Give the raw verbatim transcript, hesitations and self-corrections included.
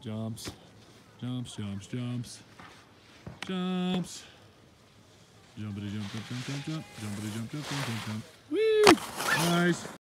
Jumps. Jumps, jumps, jumps. Jumps. Jumpity jump, jump, jump, jump, jump. Jumpity jump, jump, jump, jump, jump. Woo! Nice.